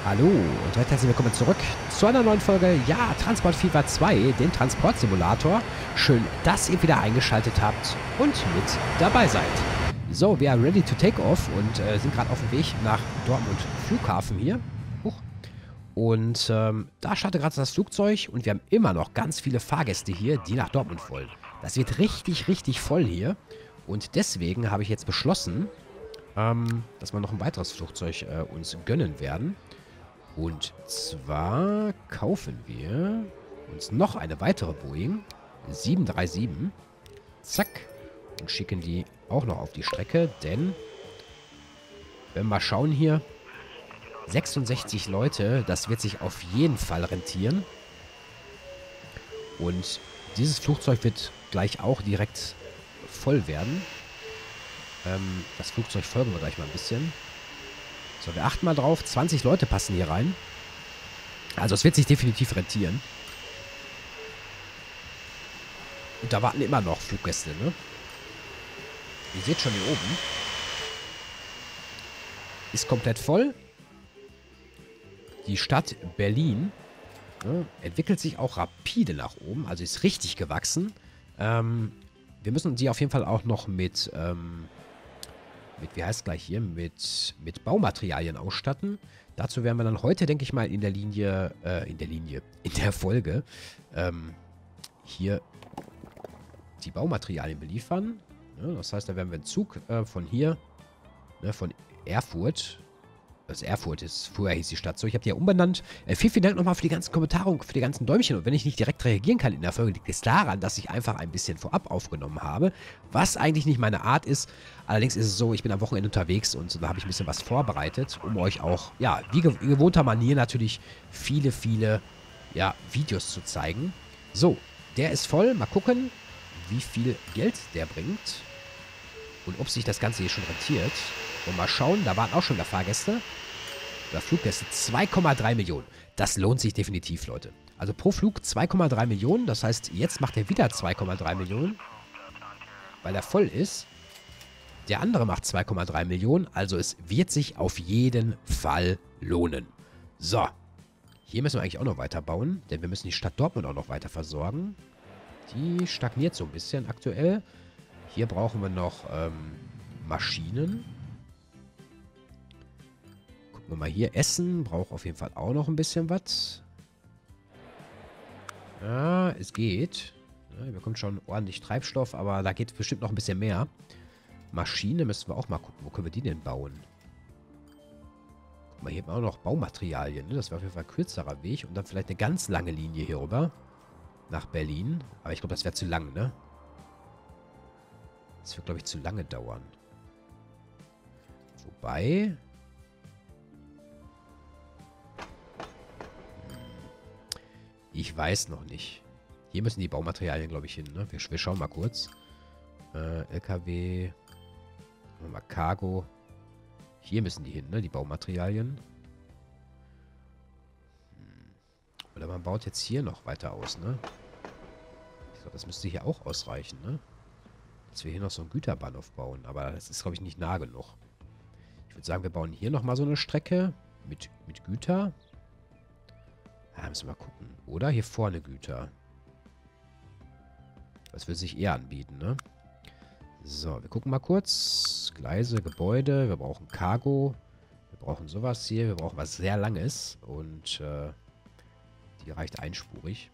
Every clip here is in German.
Hallo und recht herzlich willkommen zurück zu einer neuen Folge, ja, Transport Fever 2, den Transportsimulator. Schön, dass ihr wieder eingeschaltet habt und mit dabei seid. So, wir are ready to take off und sind gerade auf dem Weg nach Dortmund Flughafen hier. Huch. Und da startet gerade das Flugzeug und wir haben immer noch ganz viele Fahrgäste hier, die nach Dortmund wollen. Das wird richtig, richtig voll hier. Und deswegen habe ich jetzt beschlossen, dass wir noch ein weiteres Flugzeug uns gönnen werden. Und zwar kaufen wir uns noch eine weitere Boeing 737. Zack. Und schicken die auch noch auf die Strecke, denn wenn wir mal schauen hier, 66 Leute, das wird sich auf jeden Fall rentieren. Und dieses Flugzeug wird gleich auch direkt voll werden. Das Flugzeug folgen wir gleich mal ein bisschen. So, wir achten mal drauf. 20 Leute passen hier rein. Also es wird sich definitiv rentieren. Und da warten immer noch Fluggäste, ne? Ihr seht schon hier oben. Ist komplett voll. Die Stadt Berlin, ne, entwickelt sich auch rapide nach oben. Also ist richtig gewachsen. Wir müssen sie auf jeden Fall auch noch mit wie heißt es gleich hier, mit Baumaterialien ausstatten. Dazu werden wir dann heute, denke ich mal, in der Folge, hier die Baumaterialien beliefern. Ja, das heißt, da werden wir einen Zug von hier, ne, von Erfurt. Das Erfurt ist, früher hieß die Stadt so. Ich habe die ja umbenannt. Vielen Dank nochmal für die ganzen Kommentare und für die ganzen Däumchen. Und wenn ich nicht direkt reagieren kann in der Folge, liegt es daran, dass ich einfach ein bisschen vorab aufgenommen habe. Was eigentlich nicht meine Art ist. Allerdings ist es so, ich bin am Wochenende unterwegs und da habe ich ein bisschen was vorbereitet, um euch auch, ja, wie in gewohnter Manier natürlich viele, ja, Videos zu zeigen. So, der ist voll. Mal gucken, wie viel Geld der bringt. Und ob sich das Ganze hier schon rentiert. Und mal schauen, da waren auch schon wieder Fahrgäste. Oder Fluggäste. 2,3 Millionen. Das lohnt sich definitiv, Leute. Also pro Flug 2,3 Millionen. Das heißt, jetzt macht er wieder 2,3 Millionen. Weil er voll ist. Der andere macht 2,3 Millionen. Also es wird sich auf jeden Fall lohnen. So. Hier müssen wir eigentlich auch noch weiter bauen. Denn wir müssen die Stadt Dortmund auch noch weiter versorgen. Die stagniert so ein bisschen aktuell. Hier brauchen wir noch Maschinen. Gucken wir mal hier. Essen braucht auf jeden Fall auch noch ein bisschen was. Ja, es geht. Ja, ihr bekommt schon ordentlich Treibstoff, aber da geht bestimmt noch ein bisschen mehr. Maschine müssen wir auch mal gucken. Wo können wir die denn bauen? Guck mal, hier haben wir auch noch Baumaterialien. Ne? Das wäre auf jeden Fall ein kürzerer Weg. Und dann vielleicht eine ganz lange Linie hier rüber. Nach Berlin. Aber ich glaube, das wäre zu lang, ne? Das wird, glaube ich, zu lange dauern. Wobei... Ich weiß noch nicht. Hier müssen die Baumaterialien, glaube ich, hin, ne? Wir schauen mal kurz. LKW. Mal Cargo. Hier müssen die hin, ne? Die Baumaterialien. Oder man baut jetzt hier noch weiter aus, ne? Ich glaube, das müsste hier auch ausreichen, ne? Dass wir hier noch so einen Güterbahnhof bauen. Aber das ist, glaube ich, nicht nah genug. Ich würde sagen, wir bauen hier nochmal so eine Strecke mit Güter. Ja, müssen wir mal gucken. Oder hier vorne Güter. Das würde sich eher anbieten, ne? So, wir gucken mal kurz. Gleise, Gebäude. Wir brauchen Cargo. Wir brauchen sowas hier. Wir brauchen was sehr Langes. Und die reicht einspurig.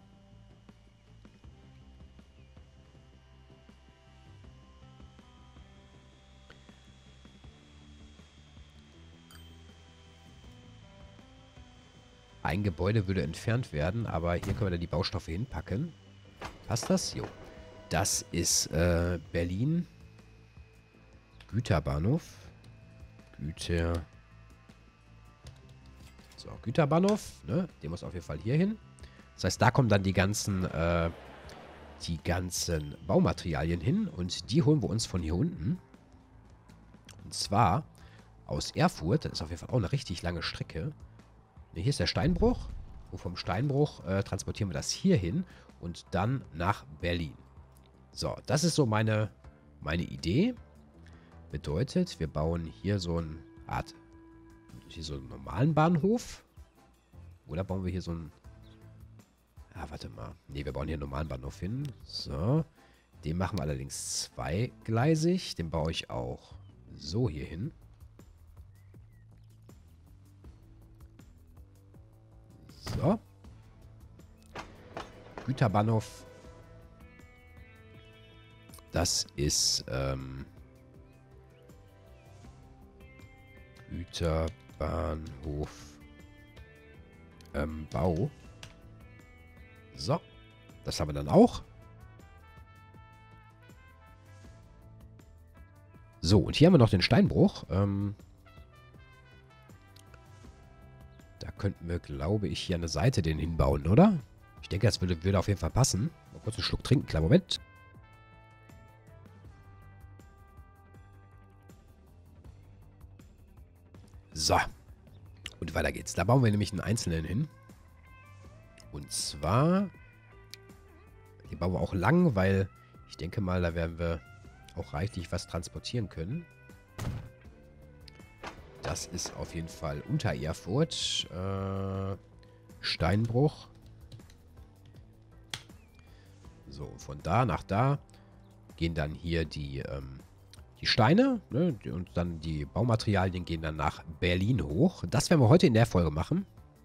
Ein Gebäude würde entfernt werden, aber hier können wir dann die Baustoffe hinpacken. Passt das? Jo. Das ist Berlin. Güterbahnhof. So, Güterbahnhof. Ne? Der muss auf jeden Fall hier hin. Das heißt, da kommen dann die ganzen Baumaterialien hin. Und die holen wir uns von hier unten. Und zwar aus Erfurt. Das ist auf jeden Fall auch eine richtig lange Strecke. Hier ist der Steinbruch. Und vom Steinbruch transportieren wir das hier hin und dann nach Berlin. So, das ist so meine Idee. Bedeutet, wir bauen hier so eine Art Hier so einen normalen Bahnhof. Oder bauen wir hier so einen... Ah, warte mal. Ne, wir bauen hier einen normalen Bahnhof hin. So. Den machen wir allerdings zweigleisig. Den baue ich auch so hier hin. So. Güterbahnhof. Das ist, Güterbahnhof, Bau. So. Das haben wir dann auch. So, und hier haben wir noch den Steinbruch. Da könnten wir, glaube ich, hier an der Seite den hinbauen, oder? Ich denke, das würde auf jeden Fall passen. Mal kurz einen Schluck trinken, kleinen Moment. So. Und weiter geht's. Da bauen wir nämlich einen einzelnen hin. Und zwar... Hier bauen wir auch lang, weil ich denke mal, da werden wir auch reichlich was transportieren können. Das ist auf jeden Fall unter Erfurt. Steinbruch. So, und von da nach da gehen dann hier die Steine, ne, und dann die Baumaterialien gehen dann nach Berlin hoch. Das werden wir heute in der Folge machen.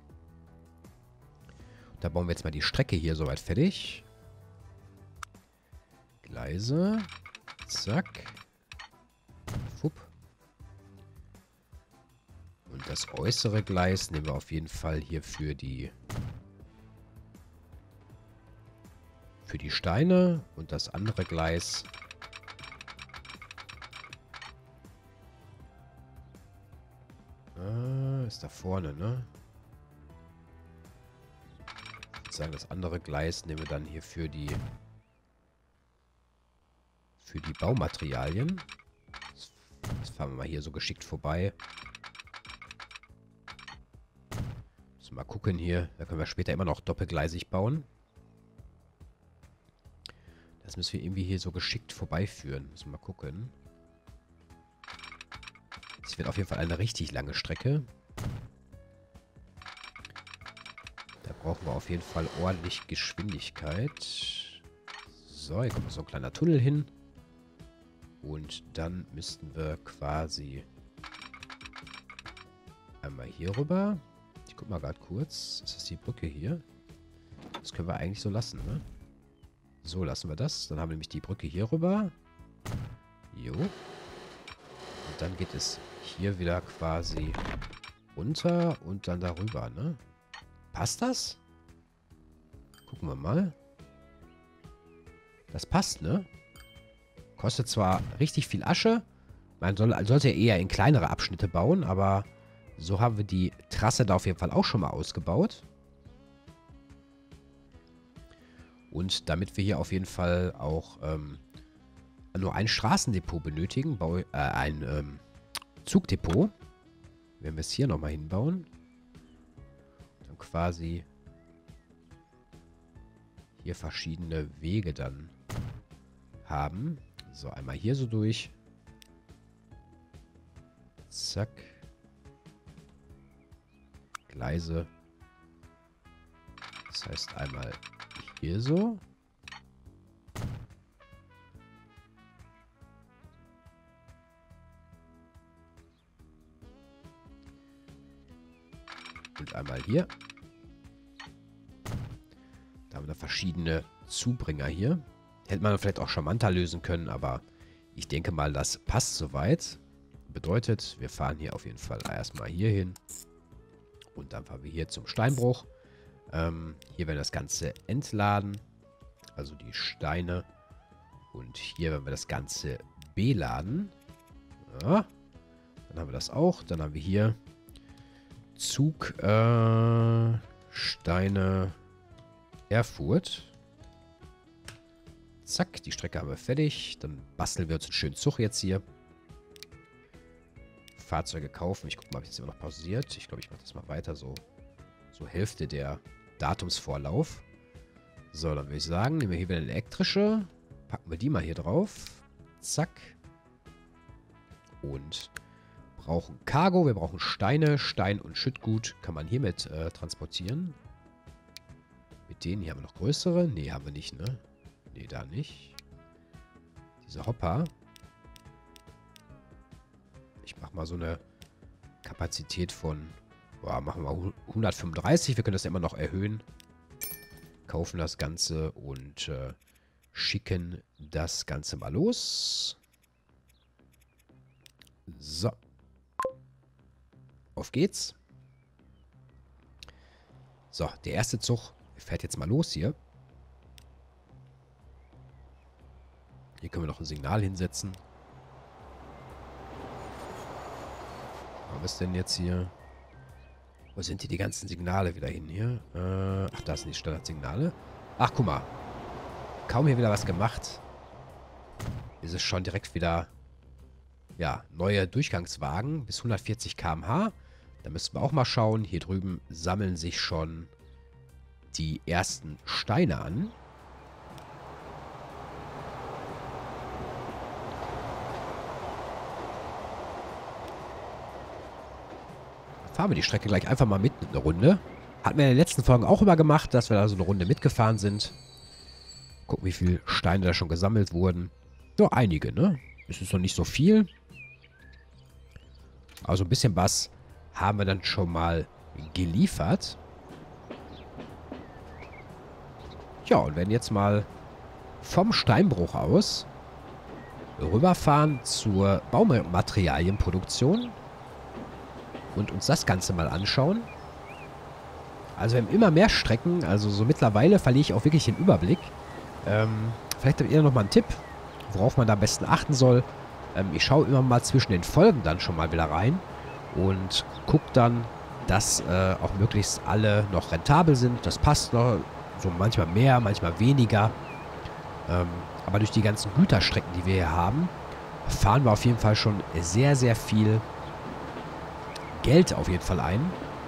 Da bauen wir jetzt mal die Strecke hier soweit fertig. Gleise. Zack. Fupp. Und das äußere Gleis nehmen wir auf jeden Fall hier für die Steine. Und das andere Gleis ist da vorne, ne? Ich würde sagen, das andere Gleis nehmen wir dann hier für die Baumaterialien. Das fahren wir mal hier so geschickt vorbei. Müssen wir mal gucken hier. Da können wir später immer noch doppelgleisig bauen. Das müssen wir irgendwie hier so geschickt vorbeiführen. Müssen wir mal gucken. Das wird auf jeden Fall eine richtig lange Strecke. Da brauchen wir auf jeden Fall ordentlich Geschwindigkeit. So, hier kommt noch so ein kleiner Tunnel hin. Und dann müssten wir quasi einmal hier rüber. Ich guck mal gerade kurz. Ist das die Brücke hier? Das können wir eigentlich so lassen, ne? So lassen wir das. Dann haben wir nämlich die Brücke hier rüber. Jo. Und dann geht es hier wieder quasi runter und dann darüber, ne? Passt das? Gucken wir mal. Das passt, ne? Kostet zwar richtig viel Asche. Man sollte eher in kleinere Abschnitte bauen, aber so haben wir die Trasse da auf jeden Fall auch schon mal ausgebaut. Und damit wir hier auf jeden Fall auch nur ein Straßendepot benötigen, ein Zugdepot, werden wir es hier nochmal hinbauen. Dann quasi hier verschiedene Wege dann haben. So, einmal hier so durch. Zack. Gleise. Das heißt einmal hier so. Und einmal hier. Da haben wir verschiedene Zubringer hier. Hätte man vielleicht auch charmanter lösen können, aber ich denke mal, das passt soweit. Bedeutet, wir fahren hier auf jeden Fall erstmal hier hin. Und dann fahren wir hier zum Steinbruch. Hier werden wir das Ganze entladen. Also die Steine. Und hier werden wir das Ganze beladen. Ja. Dann haben wir das auch. Dann haben wir hier Zug, Steine, Erfurt. Zack, die Strecke haben wir fertig. Dann basteln wir uns einen schönen Zug jetzt hier. Fahrzeuge kaufen. Ich gucke mal, ob ich das immer noch pausiert. Ich glaube, ich mache das mal weiter. So Hälfte der Datumsvorlauf. So, dann würde ich sagen, nehmen wir hier wieder eine elektrische. Packen wir die mal hier drauf. Zack. Und brauchen Cargo, wir brauchen Steine. Stein und Schüttgut kann man hiermit transportieren. Mit denen hier haben wir noch größere. Nee, haben wir nicht, ne? Nee, da nicht. Diese Hopper. Ich mache mal so eine Kapazität von, boah, machen wir 135. Wir können das ja immer noch erhöhen. Kaufen das Ganze und schicken das Ganze mal los. So. Auf geht's. So, der erste Zug fährt jetzt mal los hier. Hier können wir noch ein Signal hinsetzen. Was ist denn jetzt hier? Wo sind hier die ganzen Signale wieder hin hier? Ach, da sind die Standardsignale. Ach, guck mal. Kaum hier wieder was gemacht. Ist es schon direkt wieder, ja, neue Durchgangswagen bis 140 km/h. Da müssten wir auch mal schauen. Hier drüben sammeln sich schon die ersten Steine an. Fahren wir die Strecke gleich einfach mal mit eine Runde. Hatten wir in den letzten Folgen auch immer gemacht, dass wir da so eine Runde mitgefahren sind. Gucken, wie viele Steine da schon gesammelt wurden. Nur einige, ne? Es ist noch nicht so viel. Also ein bisschen was haben wir dann schon mal geliefert. Ja, und werden jetzt mal vom Steinbruch aus rüberfahren zur Baumaterialienproduktion. Und uns das Ganze mal anschauen. Also wir haben immer mehr Strecken. Also so mittlerweile verliere ich auch wirklich den Überblick. Vielleicht habt ihr noch mal einen Tipp, worauf man da am besten achten soll. Ich schaue immer mal zwischen den Folgen dann schon mal wieder rein. Und gucke dann, dass auch möglichst alle noch rentabel sind. Das passt noch. So manchmal mehr, manchmal weniger. Aber durch die ganzen Güterstrecken, die wir hier haben, fahren wir auf jeden Fall schon sehr, sehr viel Geld auf jeden Fall ein.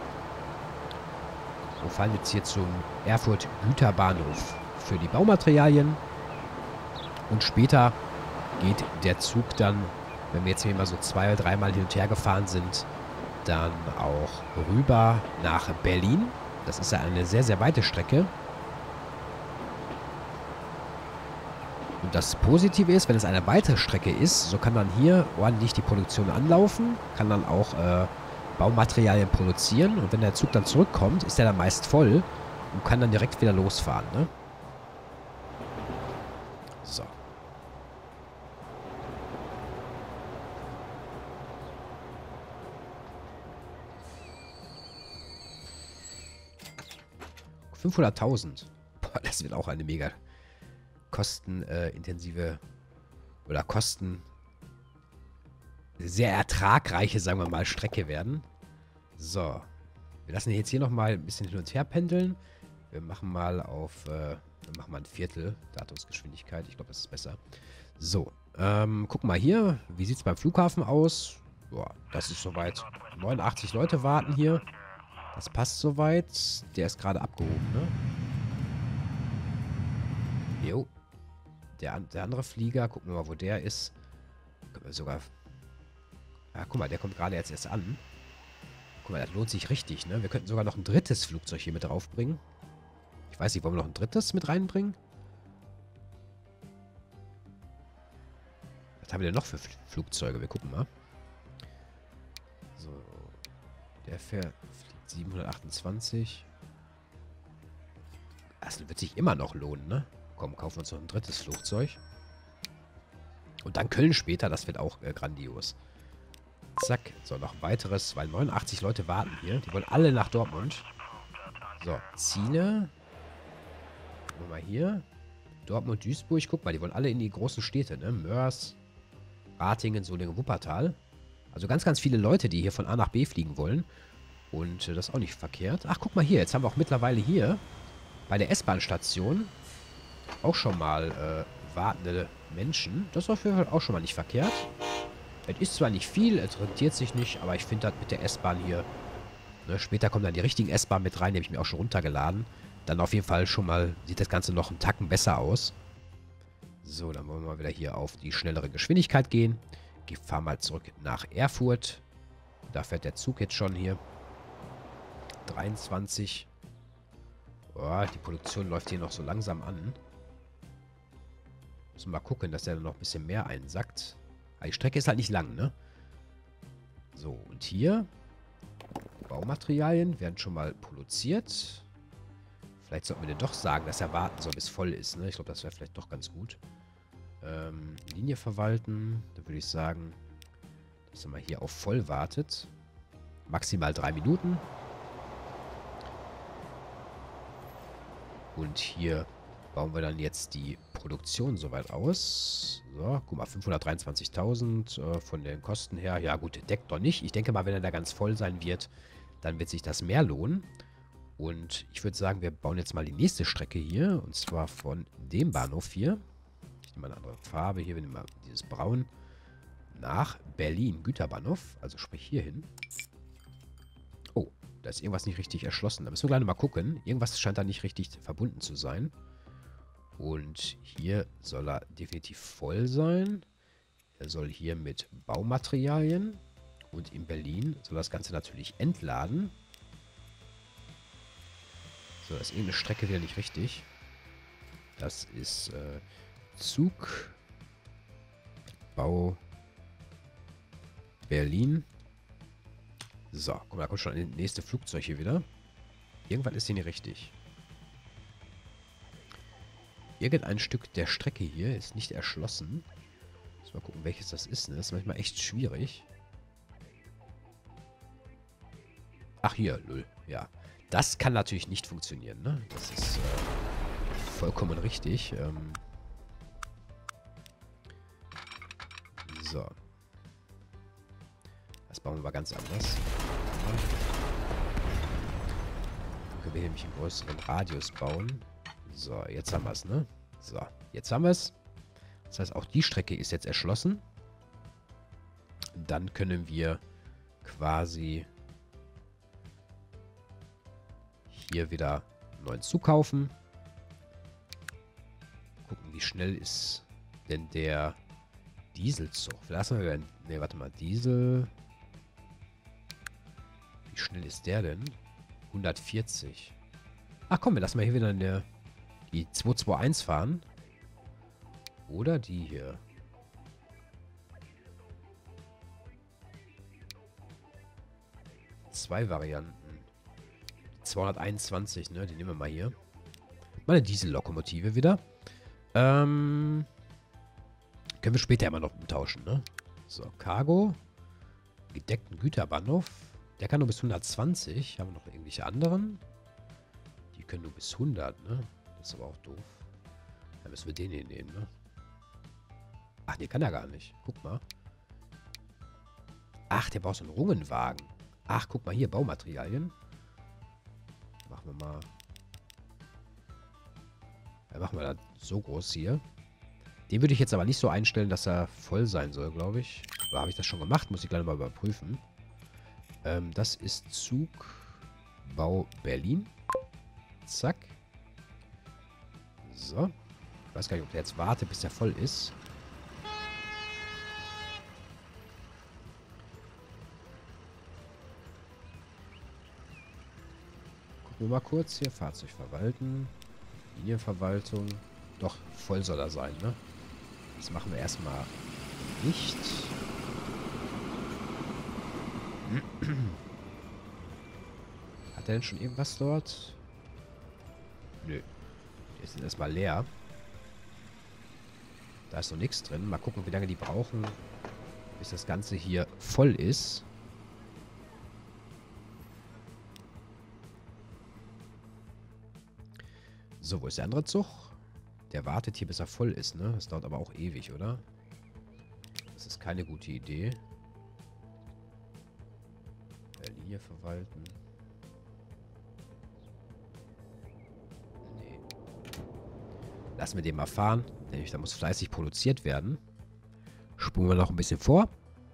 Wir fahren jetzt hier zum Erfurt Güterbahnhof für die Baumaterialien. Und später geht der Zug dann, wenn wir jetzt hier mal so 2- oder 3-mal hin und her gefahren sind, dann auch rüber nach Berlin. Das ist ja eine sehr, sehr weite Strecke. Und das Positive ist, wenn es eine weitere Strecke ist, so kann dann hier ordentlich die Produktion anlaufen, kann dann auch Baumaterialien produzieren. Und wenn der Zug dann zurückkommt, ist der dann meist voll und kann dann direkt wieder losfahren, ne? So. $500.000. Boah, das wird auch eine mega kostenintensive oder sehr ertragreiche, sagen wir mal, Strecke werden. So. Wir lassen jetzt hier nochmal ein bisschen hin und her pendeln. Wir machen mal auf, wir machen mal ein Viertel Datumsgeschwindigkeit. Ich glaube, das ist besser. So. Gucken mal hier. Wie sieht es beim Flughafen aus? Boah, das ist soweit. 89 Leute warten hier. Das passt soweit. Der ist gerade abgehoben, ne? Jo. Der andere Flieger, gucken wir mal, wo der ist. Können wir sogar... Ja, guck mal, der kommt gerade jetzt erst an. Guck mal, das lohnt sich richtig, ne? Wir könnten sogar noch ein drittes Flugzeug hier mit draufbringen. Ich weiß nicht, wollen wir noch ein drittes mit reinbringen? Was haben wir denn noch für Flugzeuge? Wir gucken mal. So. Der fliegt 728. Das wird sich immer noch lohnen, ne? Komm, kaufen wir uns noch ein drittes Flugzeug. Und dann Köln später, das wird auch grandios. Zack, so, noch ein weiteres, weil 89 Leute warten hier. Die wollen alle nach Dortmund. So, Ziele. Gucken wir mal hier. Dortmund, Duisburg, guck mal, die wollen alle in die großen Städte, ne? Mörs, Ratingen, Solingen, Wuppertal. Also ganz, ganz viele Leute, die hier von A nach B fliegen wollen. Und das ist auch nicht verkehrt. Ach, guck mal hier, jetzt haben wir auch mittlerweile hier bei der S-Bahn-Station auch schon mal wartende Menschen. Das ist auf jeden Fall auch schon mal nicht verkehrt. Es ist zwar nicht viel, es rentiert sich nicht, aber ich finde das mit der S-Bahn hier, ne, später kommen dann die richtigen S-Bahn mit rein, die habe ich mir auch schon runtergeladen. Dann auf jeden Fall schon mal, sieht das Ganze noch einen Tacken besser aus. So, dann wollen wir mal wieder hier auf die schnellere Geschwindigkeit gehen. Ich fahre mal zurück nach Erfurt. Da fährt der Zug jetzt schon hier. 23. Oh, die Produktion läuft hier noch so langsam an. Müssen wir mal gucken, dass der noch ein bisschen mehr einsackt. Aber die Strecke ist halt nicht lang, ne? So, und hier Baumaterialien werden schon mal produziert. Vielleicht sollten wir denn doch sagen, dass er warten soll, bis voll ist, ne? Ich glaube, das wäre vielleicht doch ganz gut. Linie verwalten. Da würde ich sagen, dass er mal hier auf voll wartet. Maximal 3 Minuten. Und hier bauen wir dann jetzt die Produktion soweit aus. So, guck mal, 523.000 von den Kosten her. Ja gut, deckt doch nicht. Ich denke mal, wenn er da ganz voll sein wird, dann wird sich das mehr lohnen. Und ich würde sagen, wir bauen jetzt mal die nächste Strecke hier. Und zwar von dem Bahnhof hier. Ich nehme mal eine andere Farbe. Hier, wir nehmen mal dieses Braun. Nach Berlin, Güterbahnhof. Also sprich hier hin. Oh, da ist irgendwas nicht richtig erschlossen. Da müssen wir gleich mal gucken. Irgendwas scheint da nicht richtig verbunden zu sein. Und hier soll er definitiv voll sein. Er soll hier mit Baumaterialien. Und in Berlin soll das Ganze natürlich entladen. So, das ist irgendeine Strecke wieder nicht richtig. Das ist Zug. Bau. Berlin. So, guck mal, da kommt schon das nächste Flugzeug hier wieder. Irgendwann ist hier nicht richtig. Irgendein Stück der Strecke hier ist nicht erschlossen. Mal gucken, welches das ist. Ne? Das ist manchmal echt schwierig. Ach, hier, lol. Ja. Das kann natürlich nicht funktionieren, ne? Das ist vollkommen richtig. So. Das bauen wir mal ganz anders. Dann können wir hier nämlich einen größeren Radius bauen. So, jetzt haben wir es, ne? So, jetzt haben wir es. Das heißt, auch die Strecke ist jetzt erschlossen. Dann können wir quasi hier wieder einen neuen Zug kaufen. Gucken, wie schnell ist denn der Dieselzug. Lassen wir ne, warte mal, Diesel. Wie schnell ist der denn? 140. Ach komm, wir lassen mal hier wieder die 221 fahren. Oder die hier. Zwei Varianten. 221, ne? Die nehmen wir mal hier. Mal eine Diesellokomotive wieder. Können wir später immer noch umtauschen, ne? So, Cargo. Gedeckten Güterbahnhof. Der kann nur bis 120. Haben wir noch irgendwelche anderen? Die können nur bis 100, ne? Das ist aber auch doof. Dann müssen wir den hier nehmen, ne? Ach, den kann er gar nicht. Guck mal. Ach, der braucht so einen Rungenwagen. Ach, guck mal hier, Baumaterialien. Machen wir mal. Ja, machen wir das so groß hier. Den würde ich jetzt aber nicht so einstellen, dass er voll sein soll, glaube ich. Oder habe ich das schon gemacht? Muss ich gleich mal überprüfen. Das ist Zug Bau Berlin. Zack. So. Ich weiß gar nicht, ob der jetzt wartet, bis der voll ist. Gucken wir mal kurz hier. Fahrzeug verwalten. Linienverwaltung. Doch, voll soll er sein, ne? Das machen wir erstmal nicht. Hat er denn schon irgendwas dort? Nö. Die ist erstmal leer. Da ist noch nichts drin. Mal gucken, wie lange die brauchen, bis das Ganze hier voll ist. So, wo ist der andere Zug? Der wartet hier, bis er voll ist, ne? Das dauert aber auch ewig, oder? Das ist keine gute Idee. Linie verwalten. Nee. Lassen wir den mal fahren. Denn da muss fleißig produziert werden. Spulen wir noch ein bisschen vor.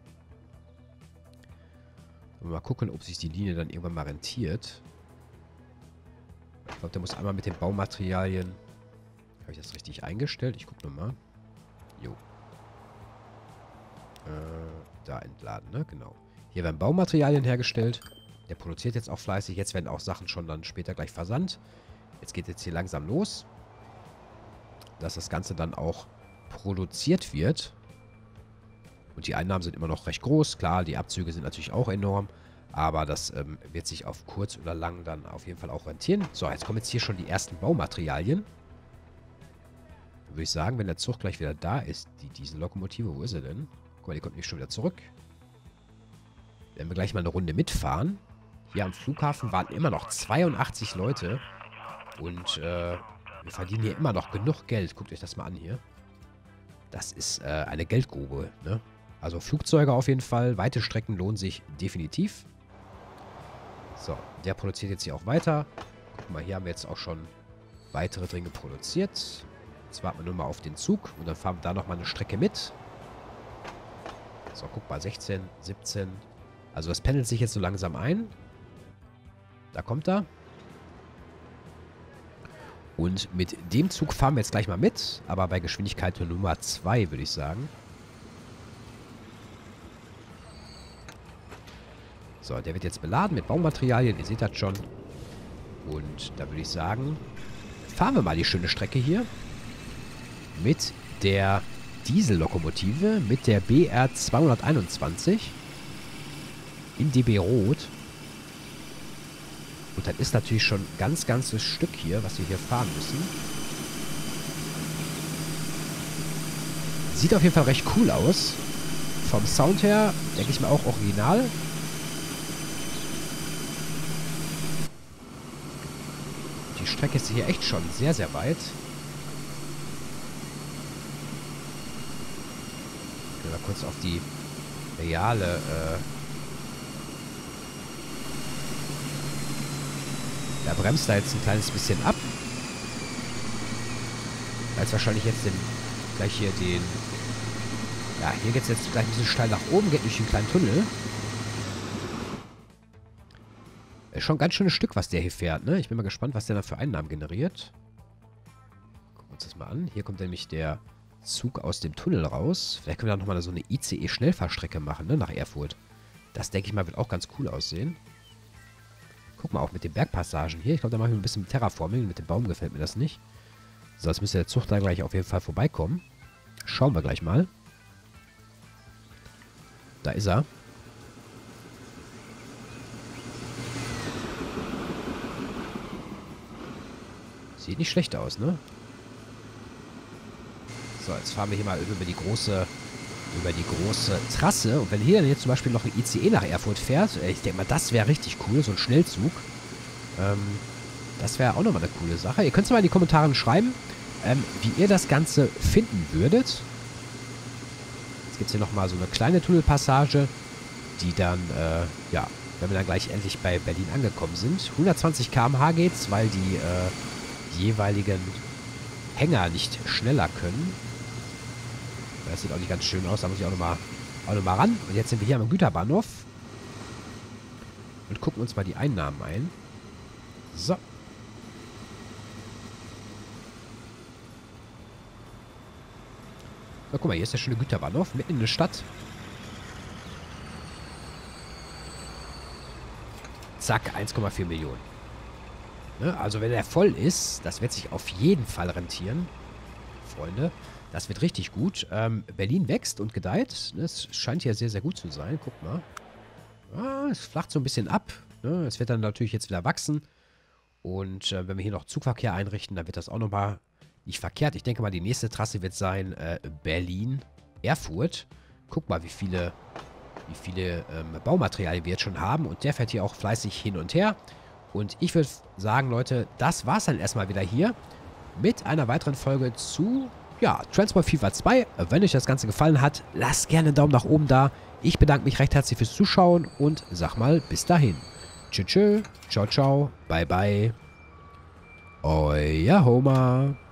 Und mal gucken, ob sich die Linie dann irgendwann mal rentiert. Ich glaube, der muss einmal mit den Baumaterialien... Habe ich das richtig eingestellt? Ich gucke nochmal. Jo. Da entladen, ne? Genau. Hier werden Baumaterialien hergestellt. Der produziert jetzt auch fleißig. Jetzt werden auch Sachen schon dann später gleich versandt. Jetzt geht jetzt hier langsam los, dass das Ganze dann auch produziert wird. Und die Einnahmen sind immer noch recht groß. Klar, die Abzüge sind natürlich auch enorm. Aber das wird sich auf kurz oder lang dann auf jeden Fall auch rentieren. So, jetzt kommen jetzt hier schon die ersten Baumaterialien. Dann würde ich sagen, wenn der Zug gleich wieder da ist, die Diesellokomotive, wo ist er denn? Guck mal, die kommt nicht schon wieder zurück. Werden wir gleich mal eine Runde mitfahren. Hier am Flughafen warten immer noch 82 Leute. Und wir verdienen hier immer noch genug Geld. Guckt euch das mal an hier. Das ist eine Geldgrube, ne? Also Flugzeuge auf jeden Fall. Weite Strecken lohnen sich definitiv. So, der produziert jetzt hier auch weiter. Guck mal, hier haben wir jetzt auch schon weitere Dinge produziert. Jetzt warten wir nur mal auf den Zug und dann fahren wir da nochmal eine Strecke mit. So, guck mal, 16, 17. Also das pendelt sich jetzt so langsam ein. Da kommt er. Und mit dem Zug fahren wir jetzt gleich mal mit. Aber bei Geschwindigkeit Nummer 2, würde ich sagen. So, der wird jetzt beladen mit Baumaterialien. Ihr seht das schon. Und da würde ich sagen, fahren wir mal die schöne Strecke hier. Mit der Diesellokomotive. Mit der BR 221. In DB Rot. Und das ist natürlich schon ein ganzes Stück hier, was wir hier fahren müssen. Sieht auf jeden Fall recht cool aus. Vom Sound her, denke ich mal, auch original. Die Strecke ist hier echt schon sehr, sehr weit. Gehen wir mal kurz auf die reale da bremst er jetzt ein kleines bisschen ab. Weil es wahrscheinlich jetzt gleich hier den... Ja, hier geht es jetzt gleich ein bisschen steil nach oben, geht durch den kleinen Tunnel. Ist schon ein ganz schönes Stück, was der hier fährt, ne? Ich bin mal gespannt, was der da für Einnahmen generiert. Gucken wir uns das mal an. Hier kommt nämlich der Zug aus dem Tunnel raus. Vielleicht können wir da nochmal so eine ICE-Schnellfahrstrecke machen, ne? Nach Erfurt. Das, denke ich mal, wird auch ganz cool aussehen. Guck mal, auch mit den Bergpassagen hier. Ich glaube, da machen wir ein bisschen Terraforming. Mit dem Baum gefällt mir das nicht. So, jetzt müsste der Zug da gleich auf jeden Fall vorbeikommen. Schauen wir gleich mal. Da ist er. Sieht nicht schlecht aus, ne? So, jetzt fahren wir hier mal über die große Trasse. Und wenn hier dann jetzt zum Beispiel noch ein ICE nach Erfurt fährt, ich denke mal, das wäre richtig cool, so ein Schnellzug. Das wäre auch nochmal eine coole Sache. Ihr könnt es mal in die Kommentare schreiben, wie ihr das Ganze finden würdet. Jetzt gibt es hier nochmal so eine kleine Tunnelpassage, die dann, ja, wenn wir dann gleich endlich bei Berlin angekommen sind. 120 km/h geht's, weil die jeweiligen Hänger nicht schneller können. Das sieht auch nicht ganz schön aus. Da muss ich auch nochmal ran. Und jetzt sind wir hier am Güterbahnhof. Und gucken uns mal die Einnahmen ein. So. Na, guck mal, hier ist der schöne Güterbahnhof. Mitten in der Stadt. Zack, 1,4 Millionen. Ne? Also wenn er voll ist, das wird sich auf jeden Fall rentieren. Freunde. Das wird richtig gut. Berlin wächst und gedeiht. Es scheint hier sehr, sehr gut zu sein. Guck mal. Ah, es flacht so ein bisschen ab. Ne? Es wird dann natürlich jetzt wieder wachsen. Und wenn wir hier noch Zugverkehr einrichten, dann wird das auch nochmal nicht verkehrt. Ich denke mal, die nächste Trasse wird sein Berlin-Erfurt. Guck mal, wie viele Baumaterialien wir jetzt schon haben. Und der fährt hier auch fleißig hin und her. Und ich würde sagen, Leute, das war's dann erstmal wieder hier mit einer weiteren Folge zu... Ja, Transport FIFA 2. Wenn euch das Ganze gefallen hat, lasst gerne einen Daumen nach oben da. Ich bedanke mich recht herzlich fürs Zuschauen und sag mal bis dahin. Tschüss, ciao, ciao, bye, bye. Euer Homer.